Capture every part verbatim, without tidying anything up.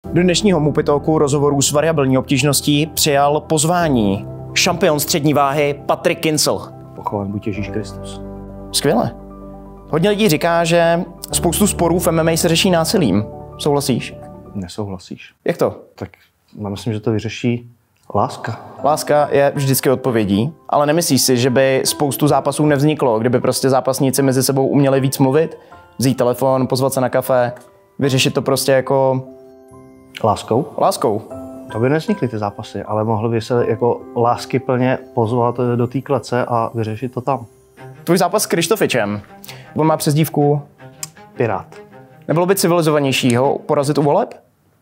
Do dnešního Movie Talku rozhovorů s variabilní obtížností přijal pozvání šampion střední váhy Patrick Kincl. Pochválen buď Ježíš Kristus. Skvěle. Hodně lidí říká, že spoustu sporů v M M A se řeší násilím. Souhlasíš? Nesouhlasíš. Jak to? Tak já myslím, že to vyřeší láska. Láska je vždycky odpovědí, ale nemyslíš si, že by spoustu zápasů nevzniklo, kdyby prostě zápasníci mezi sebou uměli víc mluvit, vzít telefon, pozvat se na kafe, vyřešit to prostě jako... Láskou? Láskou. To by nevznikly ty zápasy, ale mohli by se jako láskyplně pozvat do té klece a vyřešit to tam. Tvůj zápas s Krištofičem. On má přezdívku... Pirát. Nebylo by civilizovanější ho porazit u voleb?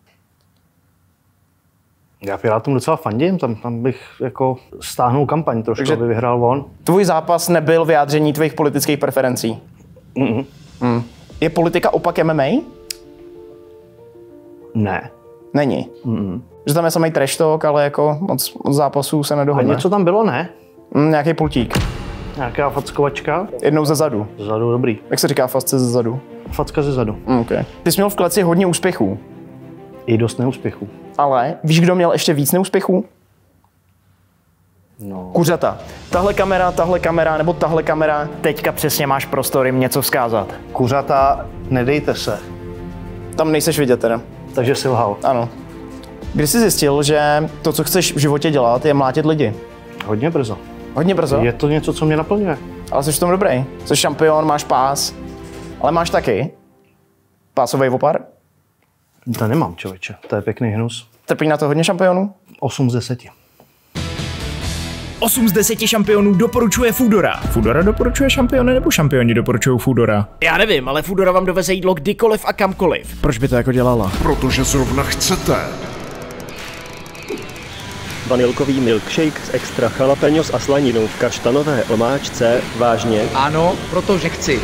Já Pirátům docela fandím, tam, tam bych jako stáhnul kampaň trošku, takže aby vyhrál on. Tvůj zápas nebyl vyjádření tvých politických preferencí? Mm-mm. Mm. Je politika opak M M A? Ne. Není? Mm-mm. Že tam je samý trash talk, ale jako moc, moc zápasů se nedohodne. A něco tam bylo, ne? Mm, nějaký pultík. Nějaká fackovačka? Jednou ze zadu. Ze zadu, dobrý. Jak se říká facka ze zadu? Facka ze zadu. Mm, okay. Ty jsi měl v kleci hodně úspěchů. I dost neúspěchů. Ale víš, kdo měl ještě víc neúspěchů? No. Kuřata. Tahle kamera, tahle kamera nebo tahle kamera. Teďka přesně máš prostor jim něco vzkázat. Kuřata, nedejte se. Tam nejseš vidět teda. Takže jsi lhal. Ano. Kdy jsi zjistil, že to, co chceš v životě dělat, je mlátit lidi? Hodně brzo. Hodně brzo? Je to něco, co mě naplňuje. Ale jsi v tom dobrý. Jsi šampion, máš pás. Ale máš taky pásový opar? To nemám, člověče. To je pěkný hnus. Trpí na to hodně šampionů? osm z deseti. osm z deseti šampionů doporučuje Foodora. Foodora doporučuje šampiony nebo šampioni doporučují Foodora? Já nevím, ale Foodora vám doveze jídlo kdykoliv a kamkoliv. Proč by to jako dělala? Protože zrovna chcete. Vanilkový milkshake s extra jalapeňos a slaninou v kaštanové omáčce, vážně? Ano, protože chci.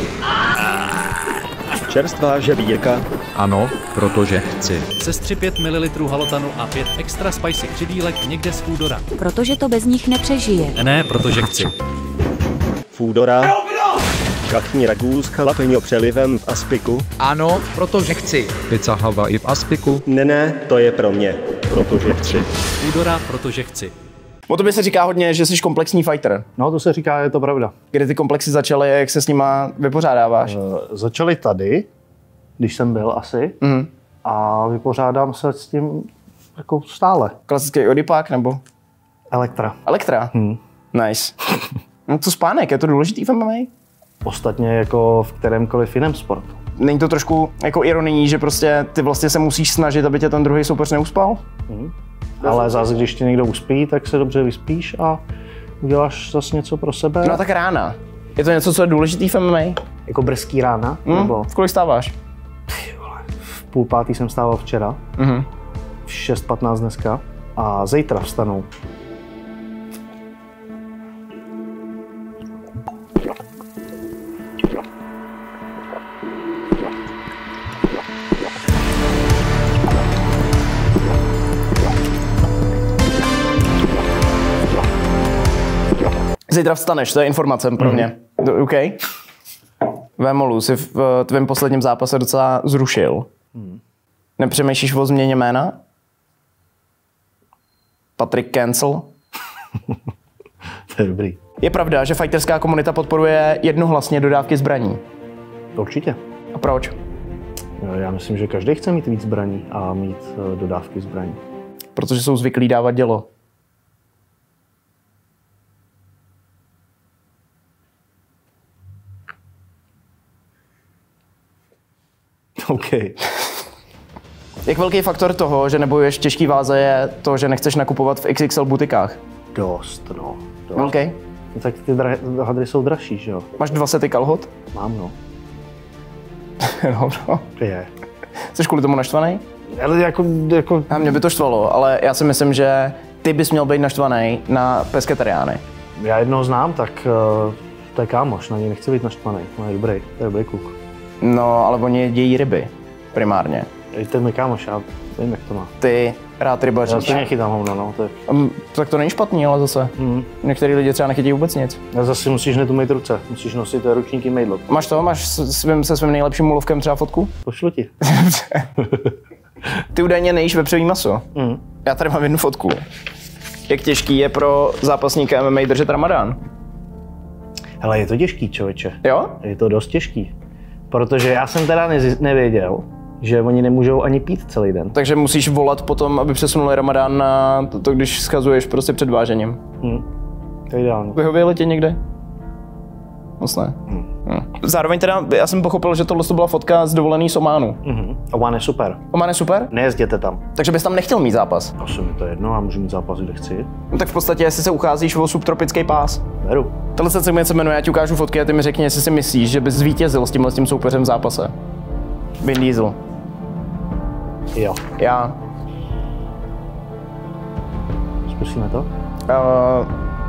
Čerstvá žebírka? Ano, protože chci. Sestři pět mililitrů halotanu a pět extra spicy křidílek někde z Foodora. Protože to bez nich nepřežije. Ne, protože chci. Foodora? Kachní ragů s jalapeňo přelivem v aspiku? Ano, protože chci. Pizza Hawaii v aspiku? Ne, ne, to je pro mě, protože chci. Foodora, protože chci. O tobě se říká hodně, že jsi komplexní fighter. No, to se říká, je to pravda. Kdy ty komplexy začaly, jak se s nima vypořádáváš? Uh, začaly tady, když jsem byl asi, Mm. a vypořádám se s tím jako stále. Klasický odipák nebo? Elektra. Elektra? Hmm. Nice. No co spánek, je to důležitý v M M A? Ostatně jako v kterémkoliv jiném sportu. Není to trošku jako ironií, že prostě ty vlastně se musíš snažit, aby tě ten druhý soupeř neuspal? Hmm. Ale zase, když tě někdo uspí, tak se dobře vyspíš a uděláš zase něco pro sebe. No tak rána. Je to něco, co je důležitý v M M A? Jako brzký rána? Hmm? Nebo V kolik stáváš? v půl pátý jsem stával včera, Mhm. v šest patnáct dneska a zítra vstanu. Zítra vstaneš, to je informace pro mě. Mm. OK? Vémolu si v tvém posledním zápase docela zrušil. Mm. Nepřemýšlíš o změně jména? Patrick Kincl? To je dobrý. Je pravda, že fighterská komunita podporuje jednohlasně dodávky zbraní. Určitě. A proč? Já myslím, že každý chce mít víc zbraní a mít dodávky zbraní. Protože jsou zvyklí dávat dělo. OK. Jak velký faktor toho, že nebojuješ v těžký váze, je to, že nechceš nakupovat v X X L butikách? Dost, no. Dost. Velký? No, tak ty dra- hadry jsou dražší, že jo? Máš dva sety kalhot? Mám, no. No, no. Je. Jsi kvůli tomu naštvaný? Ale jako, jako... A mě by to štvalo, ale já si myslím, že ty bys měl být naštvaný na pesketeriány. Já jednoho znám, tak uh, to je kámoš, na něj nechci být naštvaný. No, je dobrý, to je dobrý kluk. No, ale oni jedí ryby, primárně. To je můj kámoš, já vím, jak to má. Ty rád rybaříš. Já stejně chytám hovna, no. Tak. Um, tak to není špatný, ale zase. Mm. Některý lidi třeba nechytí vůbec nic. A zase musíš hned umýt ruce, musíš nosit ručníky mydlo. Máš to? Máš s svým, se svým nejlepším úlovkem třeba fotku? Pošlu ti. Ty údajně nejíš vepřový maso. Mm. Já tady mám jednu fotku. Jak těžký je pro zápasníka M M A držet ramadán? Hele, je to těžký, člověče. Jo? Je to dost těžký. Protože já jsem teda nezi- nevěděl, že oni nemůžou ani pít celý den. Takže musíš volat potom, aby přesunuli ramadán na to, to když schazuješ prostě před vážením. Hm. To je ideální. Vyhověli tě někde? Moc ne. Hmm. Hmm. Zároveň teda, já jsem pochopil, že tohle to byla fotka z dovolený z Ománu. Mhm. Oman je super. Oman je super? Nejezděte tam. Takže bys tam nechtěl mít zápas? Asi mi to jedno, a můžu mít zápas, kde chci. No tak v podstatě, jestli se ucházíš o subtropický pás. Beru. Tohle se segment se jmenuje, já ti ukážu fotky a ty mi řekni, jestli si myslíš, že bys zvítězil s tímhle s tím soupeřem v zápase. Vin Diesel. Jo. Já. Zkusíme to? Uh...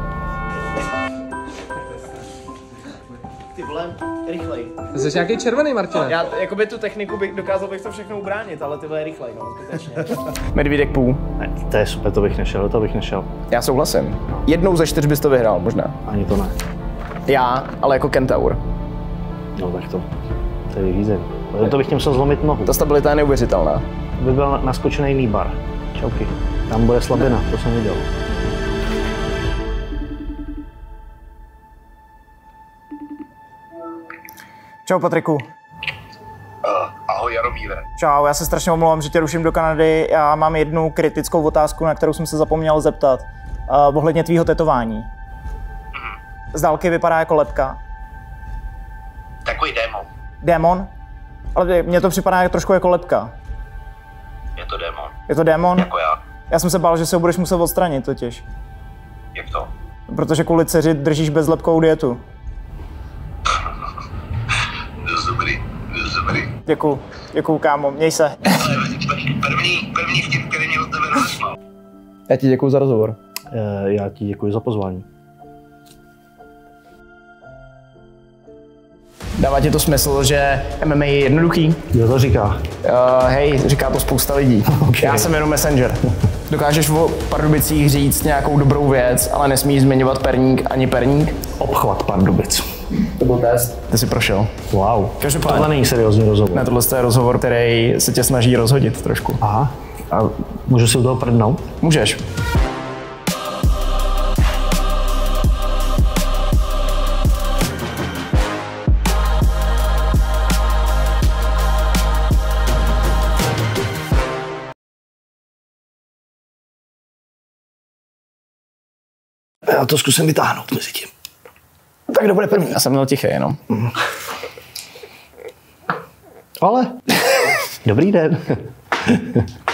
Ty vole, rychlej. Jsi nějaký červený, Martine. Já jakoby tu techniku bych dokázal bych to všechno ubránit, ale ty vole rychlej, no, zbytečně. Medvídek půl. Ne, to je super, to bych nešel, to bych nešel. Já souhlasím. Jednou ze čtyř bys to vyhrál, možná. Ani to ne. Já, ale jako kentaur. No tak to, to je vyřízený. To bych tím musel zlomit nohu. Ta stabilita je neuvěřitelná. To by byl naskočený jiný bar. Čauky. Tam bude slabina, to jsem viděl. Čau Patriku. Uh, ahoj Jaromíre. Čau, já se strašně omlouvám, že tě ruším do Kanady. Já mám jednu kritickou otázku, na kterou jsem se zapomněl zeptat. Uh, ohledně tvýho tetování. Mm. Z dálky vypadá jako lebka. Takový démon. Démon? Ale mně to připadá trošku jako lebka. Je to démon. Je to démon? Jako já. Já jsem se bál, že se ho budeš muset odstranit totiž. Jak to? Protože kvůli dceři držíš bezlepkovou dietu. Dobrý, dobrý. Děkuju, děkuju kámo, měj se. První, první vtip, který mě od tebe rozesmál. Já ti děkuju za rozhovor. E, já ti děkuji za pozvání. Dává ti to smysl, že M M A je jednoduchý? Kdo to říká? Uh, hej, říká to spousta lidí. Okay. Já jsem jenom messenger. Dokážeš o Pardubicích říct nějakou dobrou věc, ale nesmíš zmiňovat perník ani perník? Obchvat Pardubic. To byl test. Ty jsi prošel. Wow. Každopádně. Tohle není seriózní rozhovor. Ne, tohle je rozhovor, který se tě snaží rozhodit trošku. Aha. A můžu si u toho prdnout? Můžeš. Já to zkusím vytáhnout mezi tím. Tak kdo bude první? Já jsem měl tiché jenom. Mm. Ale. Dobrý den.